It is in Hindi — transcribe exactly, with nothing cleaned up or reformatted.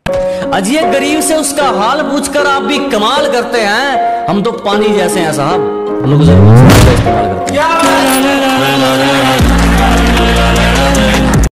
अजिए गरीब से उसका हाल पूछकर आप भी कमाल करते हैं। हम तो पानी जैसे हैं साहब, हम लोग इस्तेमाल करते हैं।